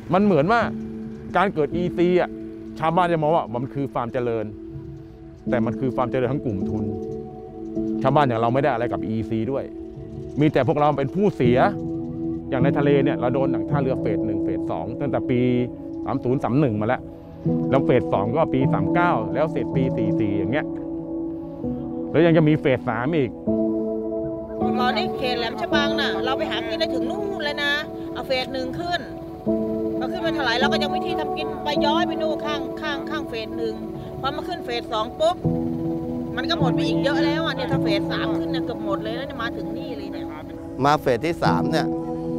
มันเหมือนว่าการเกิด EC อ่ะชาวบ้านจะมองว่ามันคือความเจริญแต่มันคือความเจริญทั้งกลุ่มทุนชาวบ้านอย่างเราไม่ได้อะไรกับ EC ด้วยมีแต่พวกเราเป็นผู้เสียอย่างในทะเลเนี่ยเราโดนหนังท่าเรือเฟส 1เฟส 2ตั้งแต่ปี30 31มาแล้วเฟส 2ก็ปี39แล้วเสร็จปี44อย่างเงี้ยแล้วยังจะมีเฟส 3อีกตอนนี้เขตแหลมฉบังน่ะเราไปหากินได้ถึงนู่นเลยนะเอาเฟส 1ขึ้นพอขึ้นไปเท่าไหร่เราก็ยังไม่ที่ทำกินไปย้อยไปนู่นข้างเฟส 1พอมาขึ้นเฟส 2ปุ๊บมันก็หมดไปอีกเยอะแล้วอ่ะเนี่ยถ้าเฟส 3ขึ้นเนี่ยเกือบหมดเลยแล้วมาถึงนี่เลยเนี่ยมาเฟสที่3เนี่ย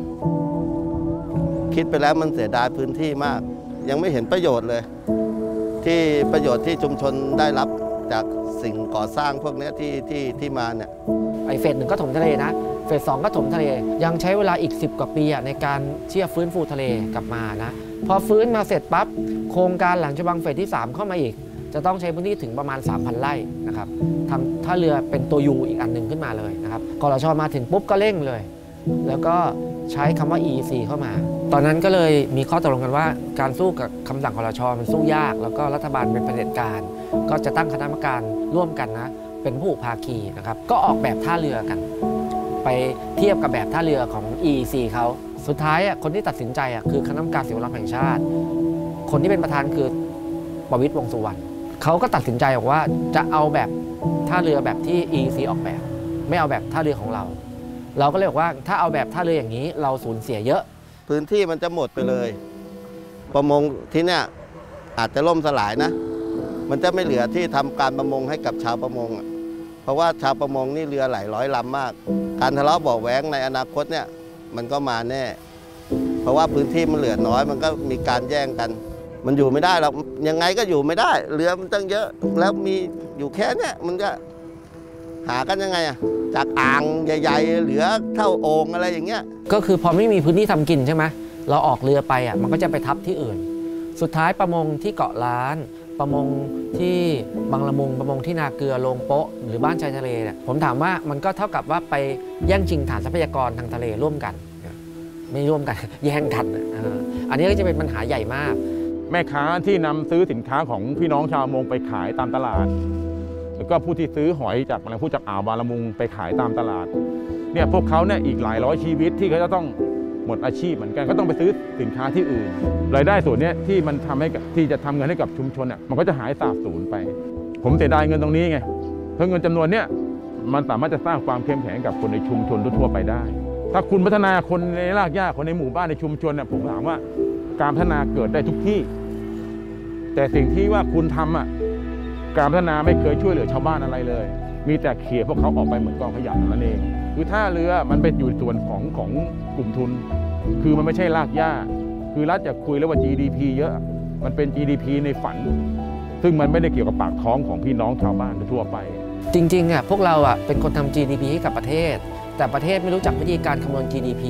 คิดไปแล้วมันเสียดายพื้นที่มากยังไม่เห็นประโยชน์เลยที่ประโยชน์ที่ชุมชนได้รับจากสิ่งก่อสร้างพวกนี้ที่มาเนี่ยไอเฟส 1ก็ถมทะเลนะเฟส 2ก็ถมทะเลยังใช้เวลาอีก10กว่าปีในการที่จะฟื้นฟูทะเลกลับมานะพอฟื้นมาเสร็จปั๊บโครงการแหลมฉบังเฟสที่3เข้ามาอีกจะต้องใช้พื้นที่ถึงประมาณ 3,000 ไร่นะครับทำท่าเรือเป็นตัวยูอีกอันหนึ่งขึ้นมาเลยนะครับกลช.มาถึงปุ๊บก็เร่งเลยแล้วก็ใช้คำว่า EEC เข้ามาตอนนั้นก็เลยมีข้อตกลงกันว่าการสู้กับคำสั่งกลช.มันสู้ยากแล้วก็รัฐบาลเป็นเผด็จการก็จะตั้งคณะกรรมการร่วมกันนะเป็นผู้ภาคีนะครับก็ออกแบบท่าเรือกันไปเทียบกับแบบท่าเรือของ EEC เขาสุดท้ายคนที่ตัดสินใจคือคณะกรรมการสิ่งแวดล้อมแห่งชาติคนที่เป็นประธานคือประวิตร วงษ์สุวรรณเขาก็ตัดสินใจบอกว่าจะเอาแบบท่าเรือแบบที่ EEC ออกแบบไม่เอาแบบท่าเรือของเราก็เลยบอกว่าถ้าเอาแบบท่าเรืออย่างนี้เราสูญเสียเยอะพื้นที่มันจะหมดไปเลยประมงที่เนี่ยอาจจะล่มสลายนะมันจะไม่เหลือที่ทำการประมงให้กับชาวประมงเพราะว่าชาวประมงนี่เรือหลายร้อยลำมากการทะเลาะเบาะแว้งในอนาคตเนี่ยมันก็มาแน่เพราะว่าพื้นที่มันเหลือน้อยมันก็มีการแย่งกันมันอยู่ไม่ได้หรอกยังไงก็อยู่ไม่ได้เรือมันตั้งเยอะแล้วมีอยู่แค่เนี้ยมันก็หากันยังไงจากอ่างใหญ่ๆเหลือเท่าโอ่งอะไรอย่างเงี้ยก็คือพอไม่มีพื้นที่ทำกินใช่ไหมเราออกเรือไปมันก็จะไปทับที่อื่นสุดท้ายประมงที่เกาะล้านประมงที่บางละมุงประมงที่นาเกลือโรงโป๊ะหรือบ้านชายทะเลเนี่ยผมถามว่ามันก็เท่ากับว่าไปแย่งชิงฐานทรัพยากรทางทะเลร่วมกันไม่ร่วมกันแย่งกันอันนี้ก็จะเป็นปัญหาใหญ่มากแม่ค้าที่นำซื้อสินค้าของพี่น้องชาวประมงไปขายตามตลาดแล้วก็ผู้ที่ซื้อหอยจากผู้จากอ่าวบางละมุงไปขายตามตลาดเนี่ยพวกเขาเนี่ยอีกหลายร้อยชีวิตที่เขาจะต้องหมดอาชีพเหมือนกันก็ต้องไปซื้อสินค้าที่อื่นรายได้ส่วนนี้ที่มันทำให้ที่จะทำเงินให้กับชุมชนเนี่ยมันก็จะหายสาบสูญไปผมเสียดายเงินตรงนี้ไงเพราะเงินจำนวนเนี้ยมันสามารถจะสร้างความเข้มแข็งกับคนในชุมชนทั่วไปได้ถ้าคุณพัฒนาคนในรากหญ้าคนในหมู่บ้านในชุมชนเนี่ยผมถามว่าการพัฒนาเกิดได้ทุกที่แต่สิ่งที่ว่าคุณทำการพัฒนาไม่เคยช่วยเหลือชาวบ้านอะไรเลยมีแต่เขี่ยพวกเขาออกไปเหมือนกองขยะนั่นเองคือท่าเรือมันเป็นอยู่ส่วนของกลุ่มทุนคือมันไม่ใช่รากหญ้าคือรัฐจะคุยแล้วว่า GDP เยอะมันเป็น GDP ในฝันซึ่งมันไม่ได้เกี่ยวกับปากท้องของพี่น้องชาวบ้านทั่วไปจริงๆพวกเราเป็นคนทำ GDP ให้กับประเทศแต่ประเทศไม่รู้จักวิธีการคำนวณ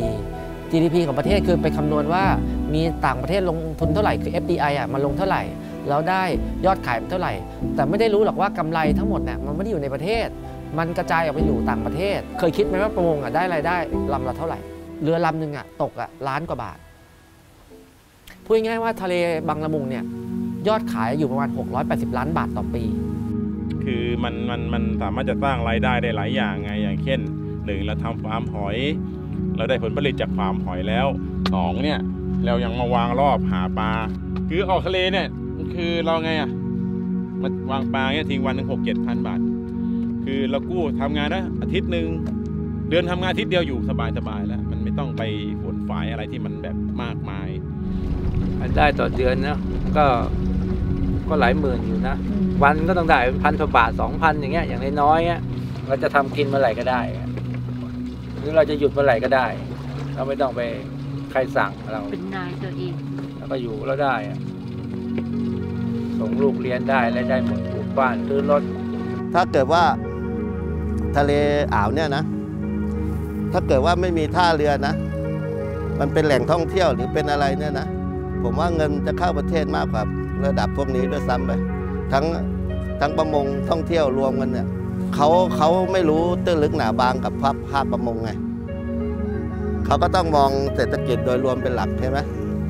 GDP ของประเทศคือไปคำนวณว่ามีต่างประเทศลงทุนเท่าไหร่คือ FDI มาลงเท่าไหร่แล้วได้ยอดขายเท่าไหร่แต่ไม่ได้รู้หรอกว่ากำไรทั้งหมดมันไม่ได้อยู่ในประเทศมันกระจายออกไปอยู่ต่างประเทศเคยคิดไหมว่าประมงได้รายได้ลำละเท่าไหร่เรือลำหนึ่งตกล้านกว่าบาทพูดง่ายๆว่าทะเลบางละมุงเนี่ยยอดขายอยู่ประมาณ680ล้านบาทต่อปีคือมันสามารถจะสร้างรายได้ได้หลายอย่างไงอย่างเช่น1เราทำฟาร์มหอยเราได้ผลผลิตจากฟาร์มหอยแล้ว2เนี่ยเรายังมาวางรอบหาปลาคือออกทะเลเนี่ยคือเราไงมาวางปลาเนี่ยทิ้งวันหนึ่ง6-7,000 บาทคือเรากู้ทำงานได้อาทิตย์หนึ่งเดือนทำงานอาทิตย์เดียวอยู่สบายแล้วมันไม่ต้องไปฝนฝ่ายอะไรที่มันแบบมากมายได้ต่อเดือนนะก็หลายหมื่นอยู่นะวันก็ต้องได้1,000 กว่าบาท 2,000 อย่างเงี้ยอย่างน้อยๆเราจะทำกินเมื่อไหร่ก็ได้หรือเราจะหยุดเมื่อไหร่ก็ได้เราไม่ต้องไปใครสั่งเราเป็นนายตัวเองแล้วก็อยู่แล้วได้ส่งลูกเรียนได้และได้หมดปลูกบ้านซื้อรถถ้าเกิดว่าทะเลอ่าวเนี่ยนะถ้าเกิดว่าไม่มีท่าเรือนะมันเป็นแหล่งท่องเที่ยวหรือเป็นอะไรเนี่ยนะผมว่าเงินจะเข้าประเทศมากกว่าระดับพวกนี้ด้วยซ้ำไปทั้งประมงท่องเที่ยวรวมกันเนี่ยเขาไม่รู้ตื้นลึกหนาบางกับภาคประมงไงเขาก็ต้องมองเศรษฐกิจโดยรวมเป็นหลักใช่ไหมพ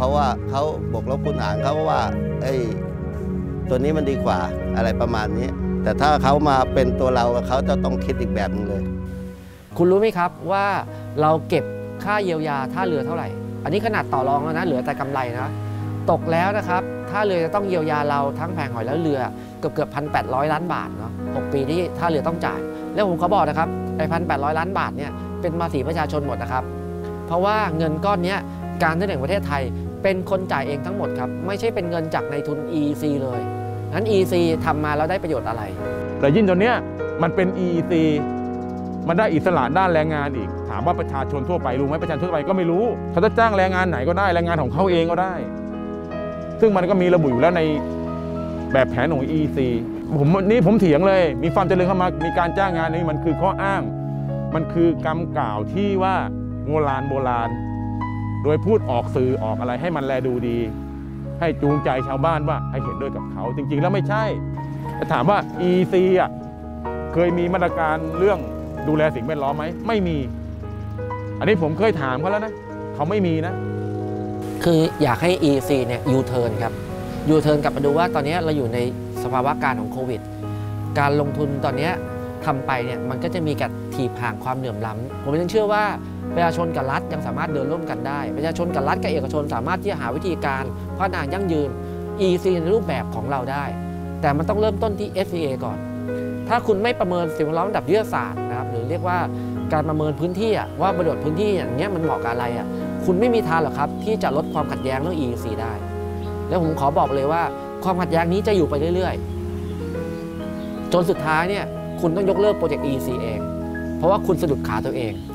เพราะว่าเขาบวกลบคูณหารเขาว่าตัวนี้มันดีกว่าอะไรประมาณนี้ แต่ถ้าเขามาเป็นตัวเราเขาจะต้องคิดอีกแบบนึงเลยคุณรู้ไหมครับว่าเราเก็บค่าเยียวยาท่าเรือเท่าไหร่อันนี้ขนาดต่อรองแล้วนะเหลือแต่กำไรนะตกแล้วนะครับท่าเรือจะต้องเยียวยาเราทั้งแผงหอยและเรือเกือบ 1,800 ล้านบาทเนาะ6 ปีที่ท่าเรือต้องจ่ายแล้วผมขอบอกนะครับไอ้ 1,800 ล้านบาทเนี่ยเป็นภาษีประชาชนหมดนะครับเพราะว่าเงินก้อนนี้การท่าเรือแห่งประเทศไทยเป็นคนจ่ายเองทั้งหมดครับไม่ใช่เป็นเงินจากในทุน EEC เลยงั้น EEC ทำมาแล้วได้ประโยชน์อะไรแต่ยิ่งตัวเนี้ยมันเป็น EEC มันได้อิสระด้านแรงงานอีกถามว่าประชาชนทั่วไปรู้ไหมประชาชนทั่วไปก็ไม่รู้เขาจะจ้างแรงงานไหนก็ได้แรงงานของเขาเองก็ได้ซึ่งมันก็มีระบุอยู่แล้วในแบบแผนของ EEC ผมเถียงเลยมีความเจริญเข้ามามีการจ้างงานนี้มันคือข้ออ้างมันคือกำกล่าวที่ว่าโบราณโดยพูดออกสื่อออกอะไรให้มันแลดูดีให้จูงใจชาวบ้านว่าให้เห็นด้วยกับเขาจริงๆแล้วไม่ใช่แต่ถามว่า EEC เคยมีมาตรการเรื่องดูแลสิ่งแวดล้อมไหมไม่มีอันนี้ผมเคยถามเขาแล้วนะเขาไม่มีนะคืออยากให้ EEC เนี่ยยูเทิร์นครับยูเทิร์นกลับมาดูว่าตอนนี้เราอยู่ในสภาวะการของโควิดการลงทุนตอนนี้ทำไปเนี่ยมันก็จะมีการถีบห่างความเหลื่อมล้ำผมยังเชื่อว่าประชาชนกับรัฐยังสามารถเดินร่วมกันได้ประชาชนกับรัฐกับเอกชนสามารถที่จะหาวิธีการพัฒนายั่งยืน EEC ในรูปแบบของเราได้แต่มันต้องเริ่มต้นที่ FTA ก่อนถ้าคุณไม่ประเมินสิ่งแวดล้อมระดับยุทธศาสตร์นะครับหรือเรียกว่าการประเมินพื้นที่ว่าบริบทพื้นที่อย่างเงี้ยมันเหมาะกับอะไรคุณไม่มีทางหรอกครับที่จะลดความขัดแย้งเรื่อง EEC ได้แล้วผมขอบอกเลยว่าความขัดแย้งนี้จะอยู่ไปเรื่อยๆจนสุดท้ายเนี่ยคุณต้องยกเลิกโปรเจกต์ EEC เองเพราะว่าคุณสะดุดขาตัวเอง